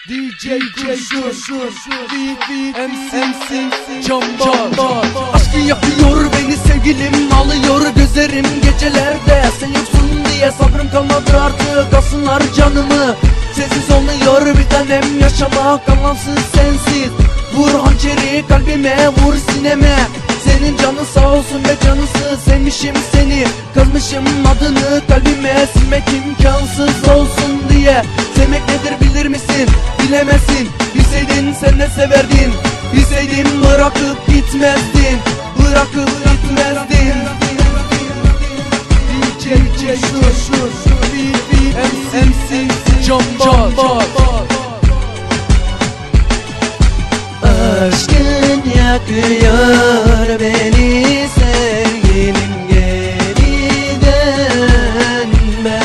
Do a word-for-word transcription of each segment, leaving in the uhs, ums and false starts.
D J Kurşun, M C Jumbo. Aşkın yakıyor beni sevgilim, alıyor gözlerim gecelerde. Sen yoksun diye sabrım kalmadı artık, alsınlar canımı. Sensiz olmuyor bir tanem, yaşamak anlamsız sensiz. Vur hançeri kalbime, vur sineme. Senin canın sağ olsun be canısı, sevmişim seni, kazmışım adını kalbime. Silmek imkansız olsun diye. Sevmek nedir bilir misin? Bilemezsin. Bilseydin sen ne severdin? Bilseydin bırakıp gitmezdin, bırakıp gitmezdin. D J Kurşun, M C Jumbo. Aşkın yakıyor beni sevgilim, geri dönme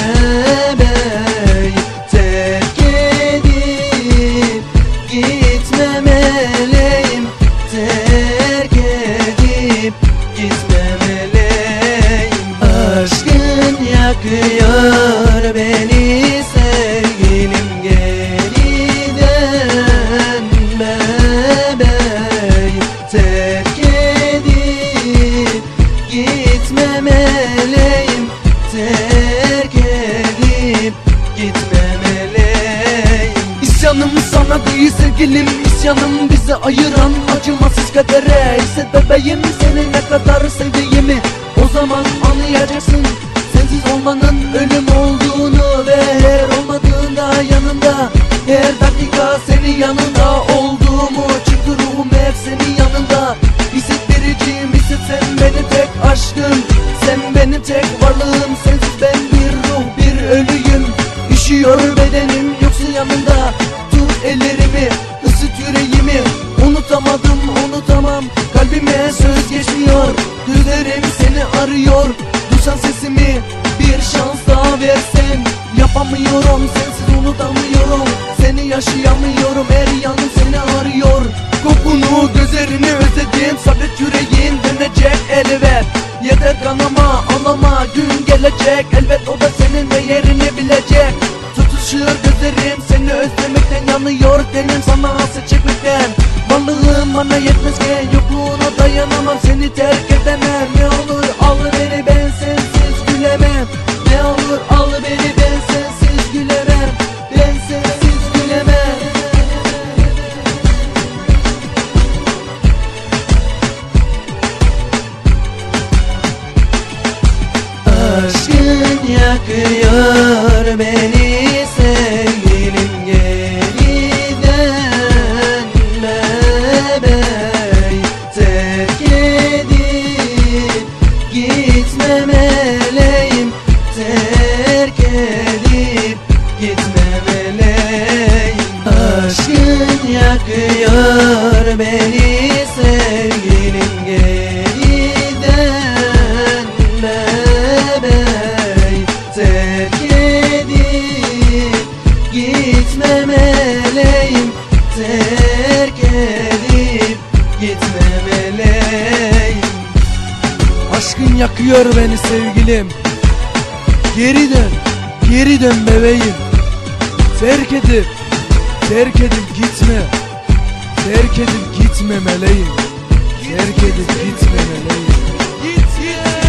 bey. Terk edip gitme meleğim, terk edip gitme meleğim. Aşkın yakıyor beni sevgilim, geri dönme bey. Terk edip gitme meleğim, terk edip gitme meleğim. İsyanım sana değil sevgilim, isyanım bizi ayıran acımasız kadere. Hisset bebeğim seni ne kadar sevdiğimi, o zaman anlayacaksın sensiz olmanın ölüm olduğunu. Ve her olmadığında yanında, her dakika senin yanında olduğumu. Çünkü ruhum hep senin yanında. Hissettiriciyim, hisset sen benim tek aşkım, sen benim tek varlığım. Sensiz ben bir ruh, bir ölüyüm. Üşüyor bedenim yoksun yanında. Tut ellerimi, ısıt yüreğimi. Unutamadım, unutamam, kalbime söz geçmiyor. Gözlerim seni arıyor, duysan sesimi bir şans daha versen. Yapamıyorum sensiz, unutamıyorum seni, yaşayamıyorum, her yanım seni arıyor. Kokunu, gözlerini özledim, sabret yüreğin dönecek elbet. Yeter kanama, ağlama, gün gelecek elbet, o da senin ve yerini bilecek. Tutuşuyor gözlerim seni özlemekten, yanıyor tenim sana hasret çekmekten. Varlığım bana yetmezken yokluğuna dayanamam, seni terk edemem. Ne olur al beni, ben sensiz gülemem. Ne olur al beni, ben sensiz gülemem. Ben sensiz gülemem. Aşkın yakıyor beni sevgilim, geri dönme bey. Terk edip gitme meleğim, terk edip gitme meleğim. Aşkın yakıyor beni sevgilim, geri dönme bey. Terk edip gitme meleğim, terk edip gitme meleğim. Aşkın yakıyor beni sevgilim, geri dön, geri dön bebeğim. Terk edip, terk edip gitme, terk edip gitme meleğim. Terk edip gitme meleğim. Git git.